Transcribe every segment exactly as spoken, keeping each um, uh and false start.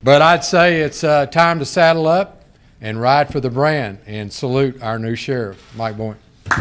But I'd say it's uh, time to saddle up and ride for the brand and salute our new sheriff, Mike Boynton.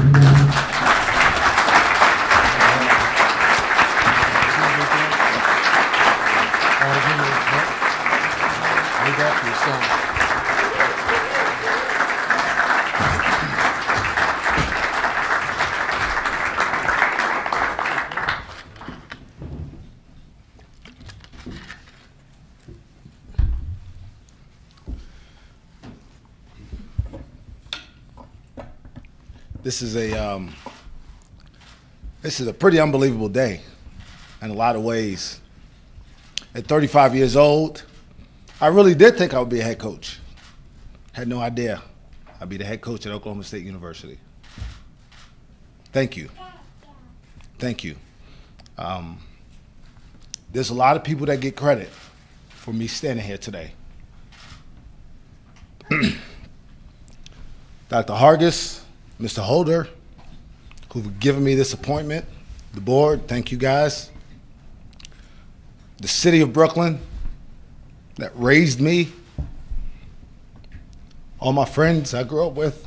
This is a um, this is a pretty unbelievable day in a lot of ways. At thirty-five years old, I really did think I would be a head coach. Had no idea I'd be the head coach at Oklahoma State University. Thank you. Thank you. Um, there's a lot of people that get credit for me standing here today. Doctor Hargis, Mister Holder, who've given me this appointment, the board, thank you guys. The city of Brooklyn that raised me, all my friends I grew up with.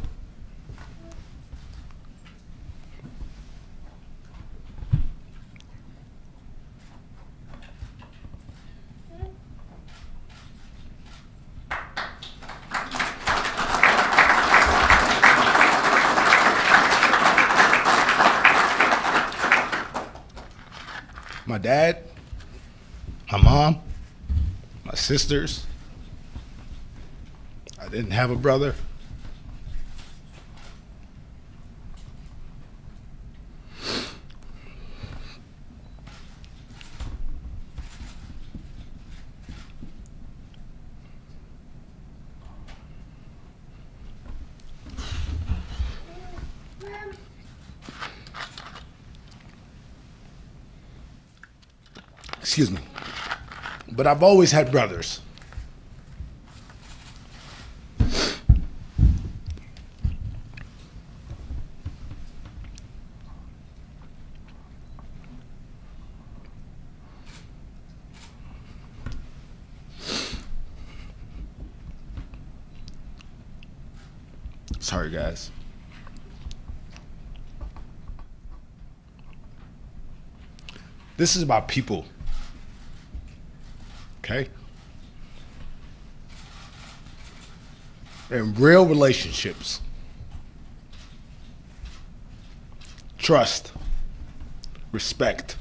My dad, my mom, my sisters. I didn't have a brother. Excuse me. But I've always had brothers. Sorry, guys. This is about people. Okay? And real relationships. Trust. Respect.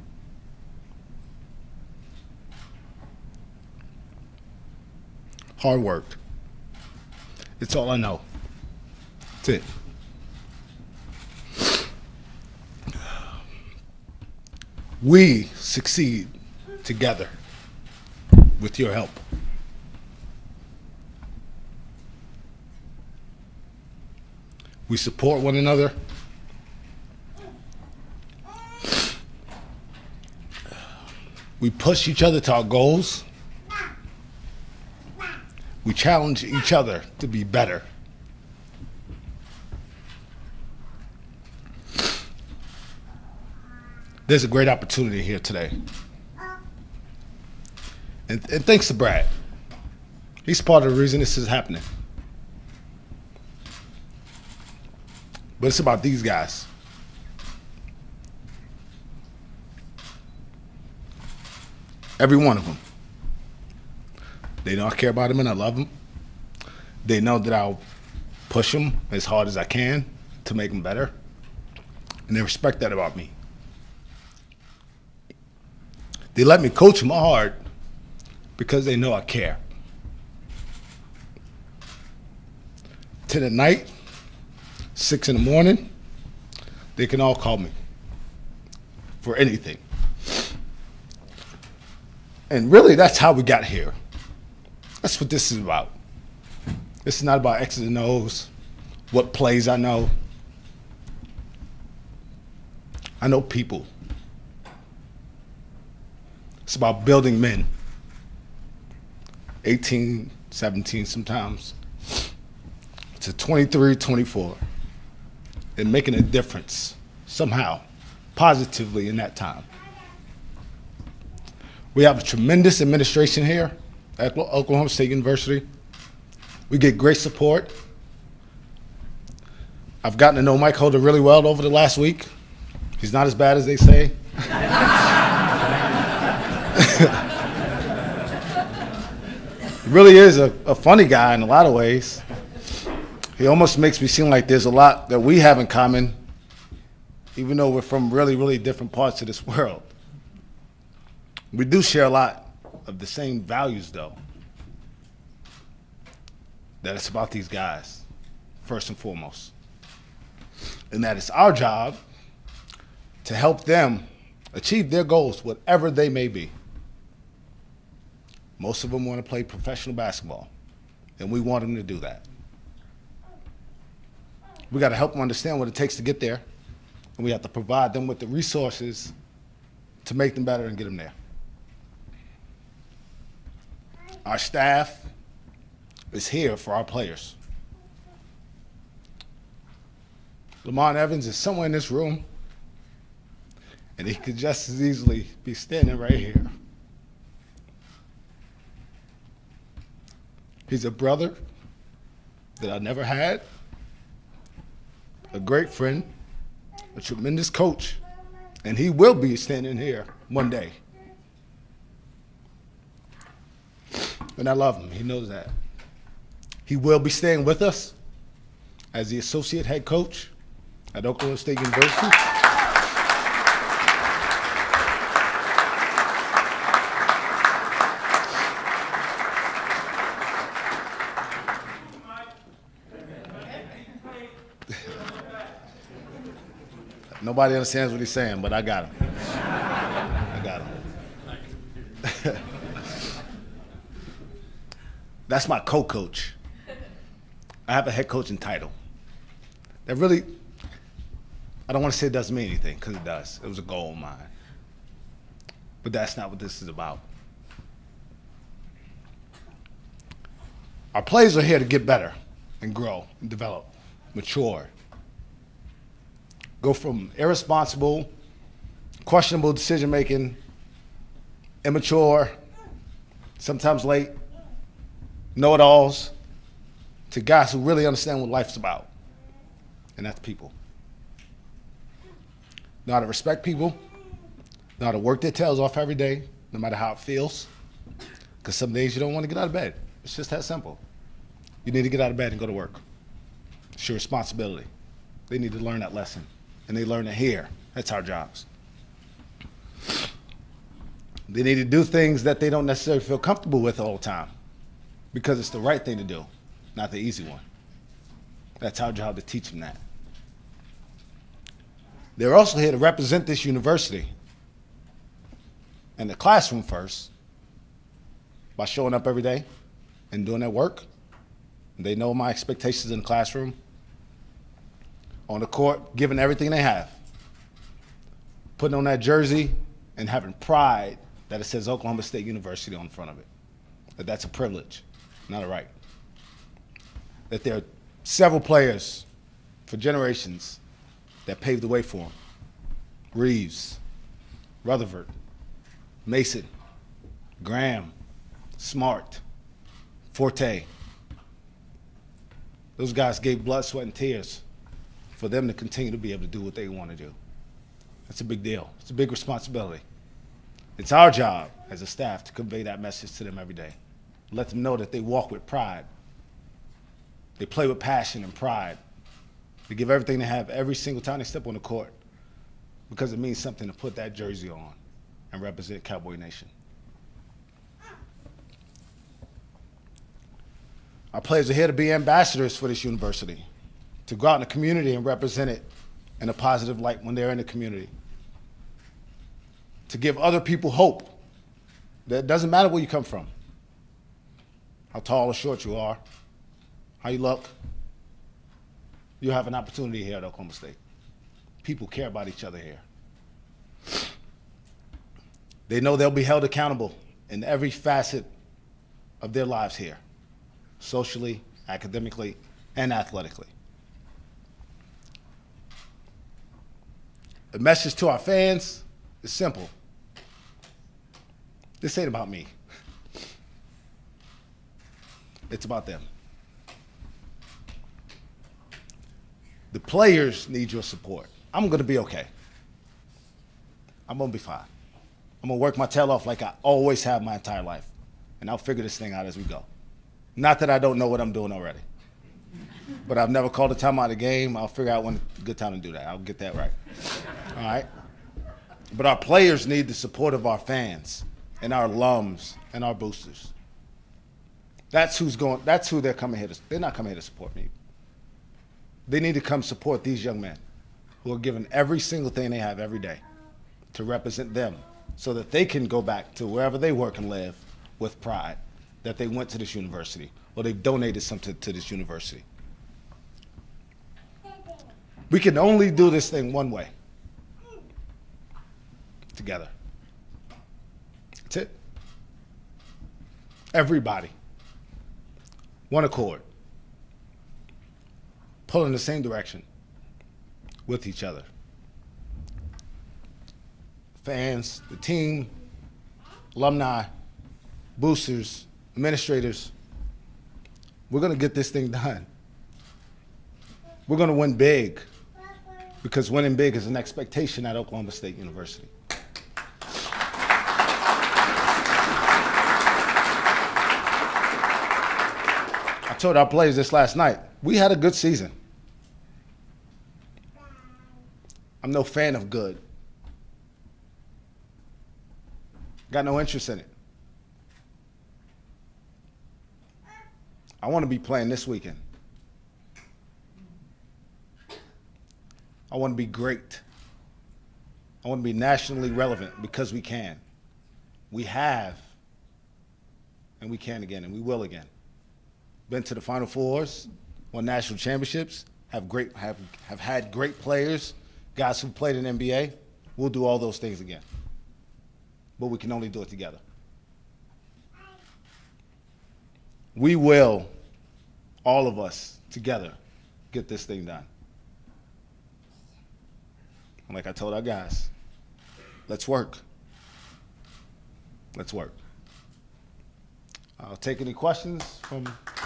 Hard work. It's all I know. That's it. We succeed together with your help. We support one another. We push each other to our goals. We challenge each other to be better. There's a great opportunity here today. And, and thanks to Brad. He's part of the reason this is happening. But it's about these guys. Every one of them. They know I care about them and I love them. They know that I'll push them as hard as I can to make them better. And they respect that about me. They let me coach them hard because they know I care. ten at night, six in the morning, they can all call me for anything. And really, that's how we got here. That's what this is about. This is not about X's and O's, what plays I know. I know people. It's about building men. eighteen, seventeen sometimes, to twenty-three, twenty-four, and making a difference somehow, positively in that time. We have a tremendous administration here at Oklahoma State University. We get great support. I've gotten to know Mike Holder really well over the last week. He's not as bad as they say. He really is a, a funny guy in a lot of ways. He almost makes me seem like there's a lot that we have in common, even though we're from really, really different parts of this world. We do share a lot of the same values, though. That it's about these guys, first and foremost. And that it's our job to help them achieve their goals, whatever they may be. Most of them want to play professional basketball, and we want them to do that. We got to help them understand what it takes to get there, and we have to provide them with the resources to make them better and get them there. Our staff is here for our players. Lamont Evans is somewhere in this room, and he could just as easily be standing right here. He's a brother that I never had, a great friend, a tremendous coach, and he will be standing here one day. And I love him. He knows that. He will be staying with us as the associate head coach at Oklahoma State University. Nobody understands what he's saying, but I got him. I got him. That's my co-coach. I have a head coaching title. That really, I don't want to say it doesn't mean anything, because it does. It was a goal of mine. But that's not what this is about. Our players are here to get better and grow and develop, mature. Go from irresponsible, questionable decision-making, immature, sometimes late, know-it-alls, to guys who really understand what life's about, and that's people. Know how to respect people, know how to work their tails off every day, no matter how it feels, because some days you don't want to get out of bed. It's just that simple. You need to get out of bed and go to work. It's your responsibility. They need to learn that lesson, and they learn it here. That's our jobs. They need to do things that they don't necessarily feel comfortable with all the time, because it's the right thing to do, not the easy one. That's our job, to teach them that. They're also here to represent this university in the classroom first by showing up every day and doing their work. They know my expectations in the classroom. On the court, giving everything they have. Putting on that jersey and having pride that it says Oklahoma State University on the front of it. That that's a privilege, not a right. That there are several players for generations that paved the way for them. Reeves, Rutherford, Mason, Graham, Smart, Forte. Those guys gave blood, sweat, and tears for them to continue to be able to do what they want to do. That's a big deal. It's a big responsibility. It's our job as a staff to convey that message to them every day. Let them know that they walk with pride. They play with passion and pride. They give everything they have every single time they step on the court, because it means something to put that jersey on and represent Cowboy Nation. Our players are here to be ambassadors for this university, to go out in the community and represent it in a positive light when they're in the community, to give other people hope that it doesn't matter where you come from, how tall or short you are, how you look, you have an opportunity here at Oklahoma State. People care about each other here. They know they'll be held accountable in every facet of their lives here, socially, academically, and athletically. The message to our fans is simple. This ain't about me. It's about them. The players need your support. I'm going to be okay. I'm going to be fine. I'm going to work my tail off like I always have my entire life, and I'll figure this thing out as we go. Not that I don't know what I'm doing already, but I've never called a timeout of a game. I'll figure out when a good time to do that. I'll get that right. All right? But our players need the support of our fans and our alums and our boosters. That's who's going. That's who they're coming here to. They're not coming here to support me. They need to come support these young men who are given every single thing they have every day to represent them so that they can go back to wherever they work and live with pride that they went to this university or they donated something to this university. We can only do this thing one way. Together. That's it. Everybody. One accord. Pull in the same direction with each other. Fans, the team, alumni, boosters, administrators. We're going to get this thing done. We're going to win big because winning big is an expectation at Oklahoma State University. I told our players this last night. We had a good season. I'm no fan of good. Got no interest in it. I want to be playing this weekend. I want to be great. I want to be nationally relevant because we can. We have, and we can again, and we will again. Been to the Final Fours, won national championships, have great, have, have had great players, guys who played in the N B A. We'll do all those things again. But we can only do it together. We will, all of us together, get this thing done. And like I told our guys, let's work. Let's work. I'll take any questions from.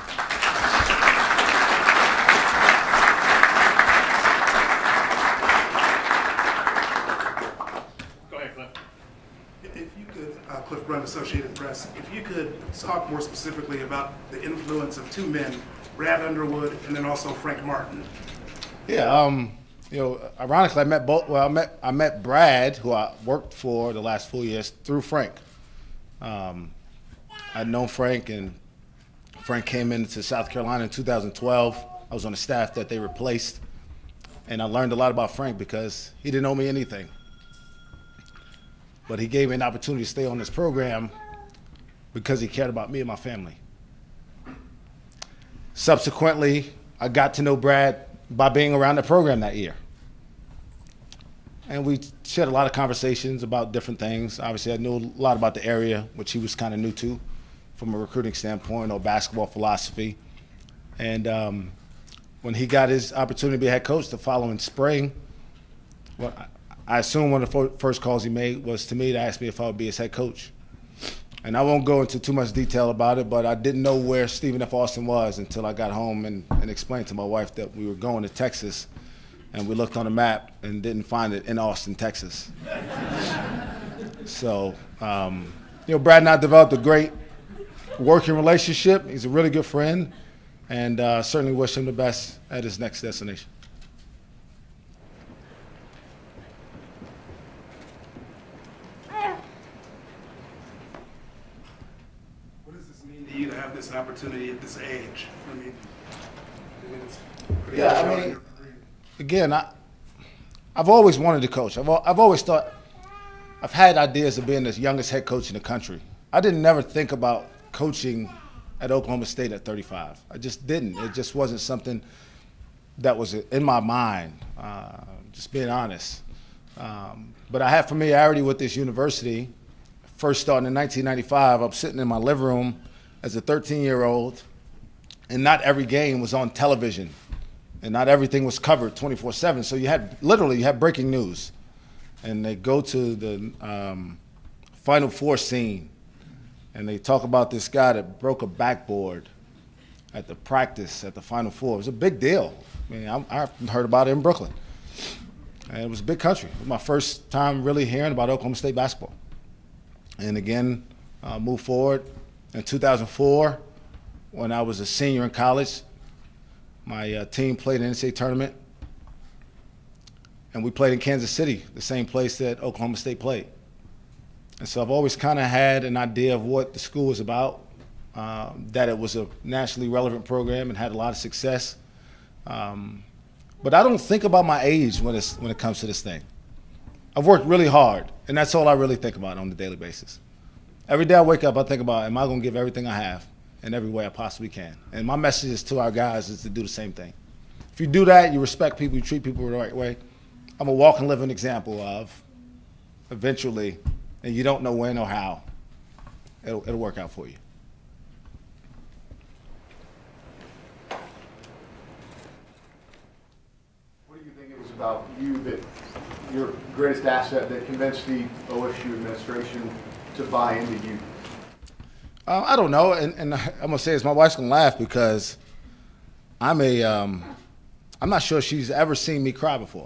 Cliff Brunt, Associated Press. If you could talk more specifically about the influence of two men, Brad Underwood and then also Frank Martin. Yeah, um, you know, ironically, I met both. Well, I met I met Brad, who I worked for the last four years, through Frank. Um, I'd known Frank, and Frank came into South Carolina in two thousand twelve. I was on the staff that they replaced, and I learned a lot about Frank because he didn't owe me anything. But he gave me an opportunity to stay on this program because he cared about me and my family. Subsequently, I got to know Brad by being around the program that year. And we shared a lot of conversations about different things. Obviously, I knew a lot about the area, which he was kind of new to from a recruiting standpoint or basketball philosophy. And um, when he got his opportunity to be head coach the following spring, well, I assume one of the first calls he made was to me to ask me if I would be his head coach. And I won't go into too much detail about it, but I didn't know where Stephen F. Austin was until I got home and, and explained to my wife that we were going to Texas, and we looked on the map and didn't find it in Austin, Texas. So, um, you know, Brad and I developed a great working relationship. He's a really good friend, and uh, certainly wish him the best at his next destination. You to have this opportunity at this age. I mean, it's pretty yeah, I mean, again, I, I've always wanted to coach. I've, I've always thought, I've had ideas of being the youngest head coach in the country. I didn't never think about coaching at Oklahoma State at thirty-five. I just didn't. It just wasn't something that was in my mind, uh, just being honest. Um, but I have familiarity with this university. First starting in nineteen ninety-five, I'm sitting in my living room as a thirteen-year-old, and not every game was on television, and not everything was covered twenty-four seven. So you had, literally, you had breaking news. And they go to the um, Final Four scene, and they talk about this guy that broke a backboard at the practice, at the Final Four. It was a big deal. I mean, I, I heard about it in Brooklyn. And it was a big country. It was my first time really hearing about Oklahoma State basketball. And again, uh, moved forward. In two thousand four, when I was a senior in college, my uh, team played in the N C double A tournament. And we played in Kansas City, the same place that Oklahoma State played. And so I've always kind of had an idea of what the school was about, um, that it was a nationally relevant program and had a lot of success. Um, but I don't think about my age when, it's, when it comes to this thing. I've worked really hard, and that's all I really think about on a daily basis. Every day I wake up, I think about, am I going to give everything I have in every way I possibly can? And my message is to our guys is to do the same thing. If you do that, you respect people, you treat people the right way. I'm a walk and live an example of eventually, and you don't know when or how, it'll, it'll work out for you. What do you think it was about you that your greatest asset that convinced the O S U administration to buy into you? Uh, I don't know, and, and I'm gonna say this, my wife's gonna laugh because I'm a, um, I'm not sure she's ever seen me cry before.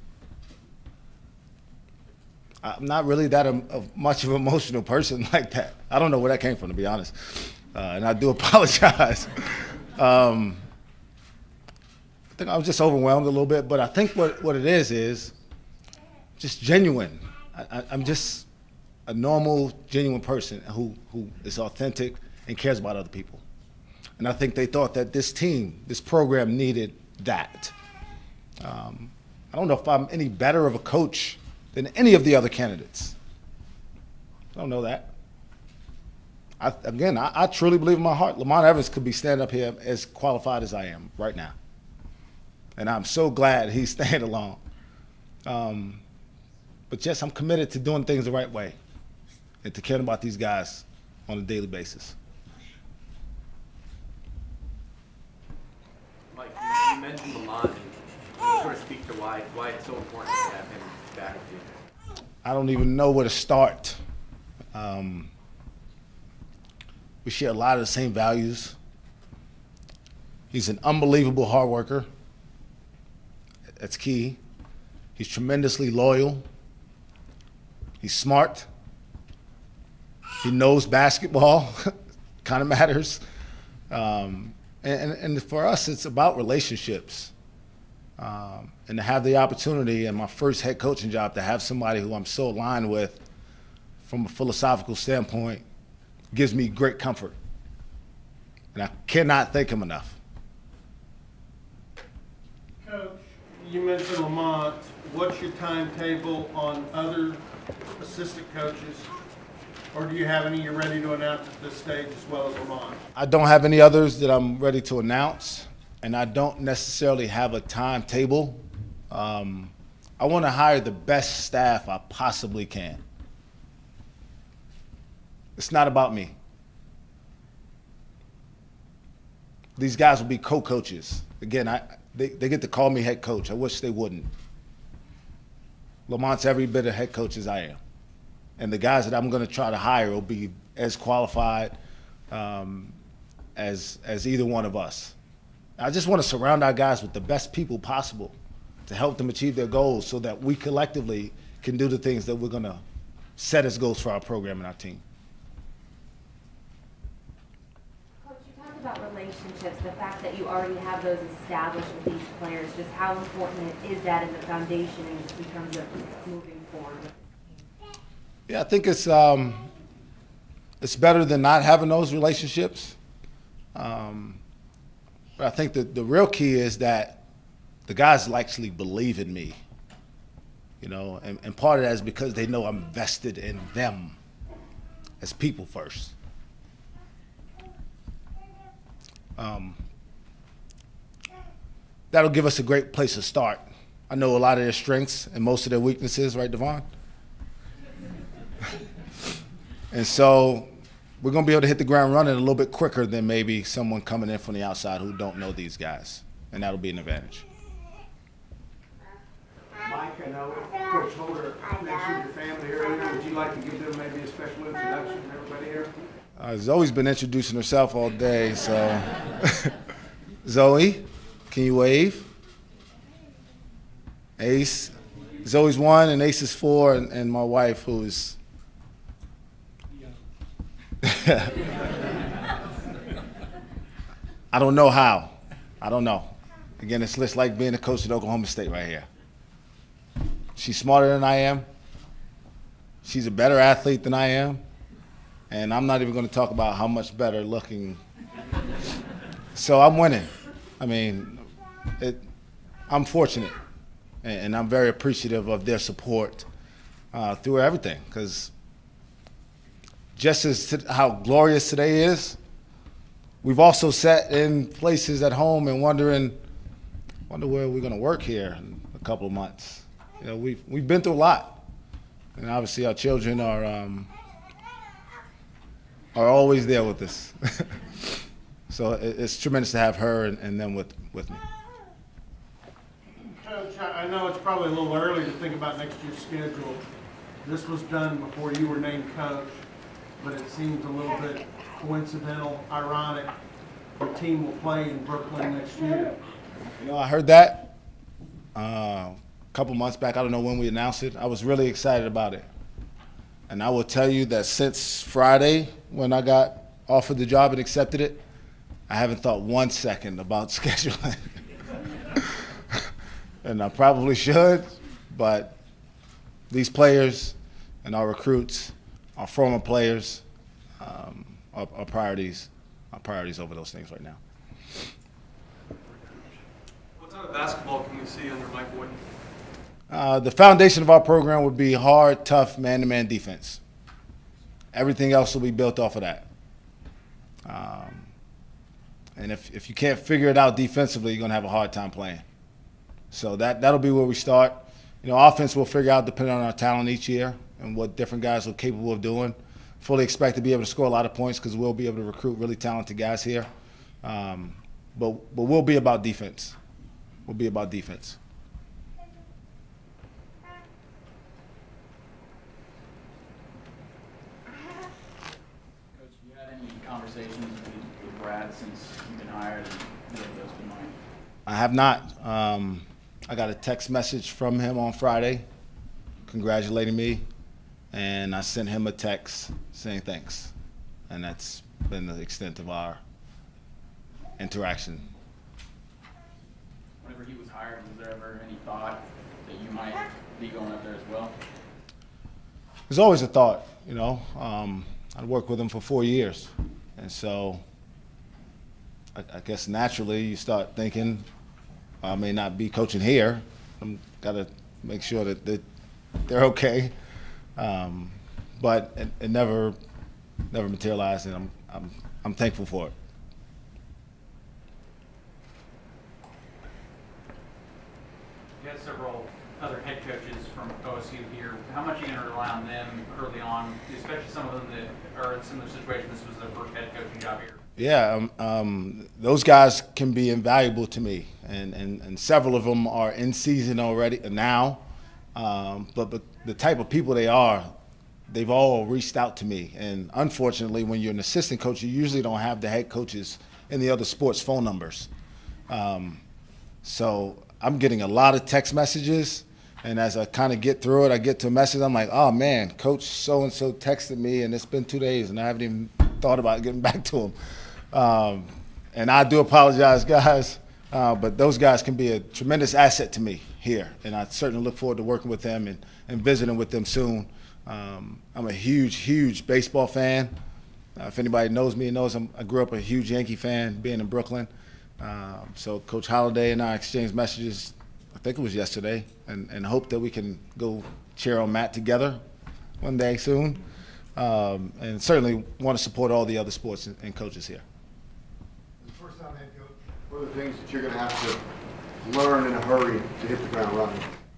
I'm not really that um, of much of an emotional person like that. I don't know where that came from, to be honest, uh, and I do apologize. um, I think I was just overwhelmed a little bit, but I think what, what it is is just genuine. I, I, I'm just a normal, genuine person who, who is authentic and cares about other people. And I think they thought that this team, this program needed that. Um, I don't know if I'm any better of a coach than any of the other candidates. I don't know that. I, again, I, I truly believe in my heart, Lamont Evans could be standing up here as qualified as I am right now. And I'm so glad he's staying along. Um, but yes, I'm committed to doing things the right way and to caring about these guys on a daily basis. Mike, you, you mentioned Lamont. Can you sort of speak to why, why it's so important to have him back with you? I don't even know where to start. Um, we share a lot of the same values. He's an unbelievable hard worker. That's key. He's tremendously loyal. He's smart. He knows basketball, kind of matters. Um, and, and for us, it's about relationships. Um, and to have the opportunity in my first head coaching job to have somebody who I'm so aligned with from a philosophical standpoint gives me great comfort. And I cannot thank him enough. Coach, you mentioned Lamont. What's your timetable on other assistant coaches? Or do you have any you're ready to announce at this stage as well as Lamont? I don't have any others that I'm ready to announce. And I don't necessarily have a timetable. Um, I want to hire the best staff I possibly can. It's not about me. These guys will be co-coaches. Again, I, they, they get to call me head coach. I wish they wouldn't. Lamont's every bit of head coach as I am. And the guys that I'm going to try to hire will be as qualified um, as, as either one of us. I just want to surround our guys with the best people possible to help them achieve their goals so that we collectively can do the things that we're going to set as goals for our program and our team. Coach, you talked about relationships, the fact that you already have those established with these players, just how important is that in the foundation in terms of moving forward? Yeah, I think it's, um, it's better than not having those relationships. Um, But I think that the real key is that the guys actually believe in me, you know, and, and part of that is because they know I'm vested in them as people first. Um, that'll give us a great place to start. I know a lot of their strengths and most of their weaknesses, right, Devon? And so we're going to be able to hit the ground running a little bit quicker than maybe someone coming in from the outside who don't know these guys, and that'll be an advantage. Mike, I know Coach Holder mentioned your family earlier. Would you like to give them maybe a special introduction to everybody here? Uh, Zoe's been introducing herself all day, so. Zoe, can you wave? Ace. Zoe's one and Ace is four, and, and my wife, who's. I don't know how. I don't know. Again, it's just like being a coach at Oklahoma State right here. She's smarter than I am. She's a better athlete than I am. And I'm not even going to talk about how much better looking. So I'm winning. I mean, it, I'm fortunate. And, and I'm very appreciative of their support uh, through everything. Because just as to how glorious today is, we've also sat in places at home and wondering, wonder where we're going to work here in a couple of months. You know, we've, we've been through a lot. And obviously our children are, um, are always there with us. So it, it's tremendous to have her and, and them with, with me. Coach, I know it's probably a little early to think about next year's schedule. This was done before you were named coach, but it seems a little bit coincidental, ironic. The team will play in Brooklyn next year. You know, I heard that uh, a couple months back. I don't know when we announced it. I was really excited about it. And I will tell you that since Friday, when I got offered the job and accepted it, I haven't thought one second about scheduling. And I probably should, but these players and our recruits, our former players, um, are, are priorities, are priorities over those things right now. What type of basketball can we see under Mike Boynton? Uh, the foundation of our program would be hard, tough, man-to-man defense. Everything else will be built off of that. Um, and if, if you can't figure it out defensively, you're going to have a hard time playing. So that, that'll be where we start. You know, offense we'll figure out depending on our talent each year and what different guys are capable of doing. Fully expect to be able to score a lot of points because we'll be able to recruit really talented guys here. Um, but, but we'll be about defense. We'll be about defense. Conversations with, with Brad since you've been hired, and what have those been like? I have not. Um, I got a text message from him on Friday congratulating me, and I sent him a text saying thanks. And that's been the extent of our interaction. Whenever he was hired, was there ever any thought that you might be going up there as well? There's always a thought, you know. Um, I'd worked with him for four years. And so I, I guess naturally you start thinking, I may not be coaching here. I've got to make sure that, that they're okay. Um, but it, it never never materialized, and I'm, I'm, I'm thankful for it. You had several other head coaches from O S U here. How much are you going to rely on them early on, especially some of them that are in similar situations? This was their first head coaching job here. Yeah, um, um, those guys can be invaluable to me, and, and, and several of them are in season already now. Um, but, but the type of people they are, they've all reached out to me. And unfortunately, when you're an assistant coach, you usually don't have the head coaches in the other sports phone numbers. Um, so I'm getting a lot of text messages. And as I kind of get through it, I get to a message, I'm like, oh, man, Coach so-and-so texted me, and it's been two days, and I haven't even thought about getting back to him. Um, and I do apologize, guys, uh, but those guys can be a tremendous asset to me here, and I certainly look forward to working with them and, and visiting with them soon. Um, I'm a huge, huge baseball fan. Uh, if anybody knows me, knows I'm, I grew up a huge Yankee fan, being in Brooklyn. Um, so Coach Holliday and I exchanged messages, I think it was yesterday, and, and hope that we can go cheer on Matt together one day soon. Um, and certainly want to support all the other sports and, and coaches here. First time head coach, what are the things that you're going to have to learn in a hurry to hit the ground running?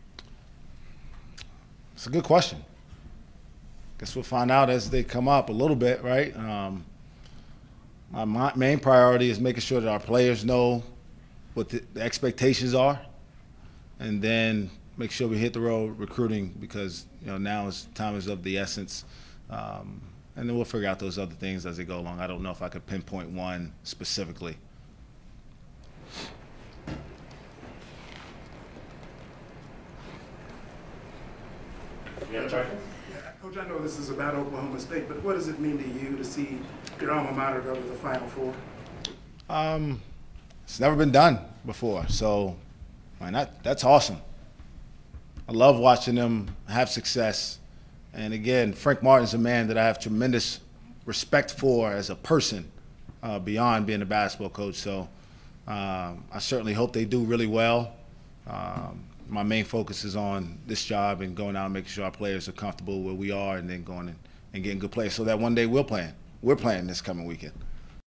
It's a good question. Guess we'll find out as they come up a little bit, right? Um, my main priority is making sure that our players know what the, the expectations are, and then make sure we hit the road recruiting, because you know now is time is of the essence. Um, and then we'll figure out those other things as they go along. I don't know if I could pinpoint one specifically. Yeah, Coach, I know this is about Oklahoma State, but what does it mean to you to see your alma mater go to the Final Four? Um, it's never been done before, so man, that that's awesome. I love watching them have success. And again, Frank Martin's a man that I have tremendous respect for as a person, uh, beyond being a basketball coach. So um, I certainly hope they do really well. Um, my main focus is on this job and going out and making sure our players are comfortable where we are, and then going and, and getting good players so that one day we're playing. We're playing this coming weekend.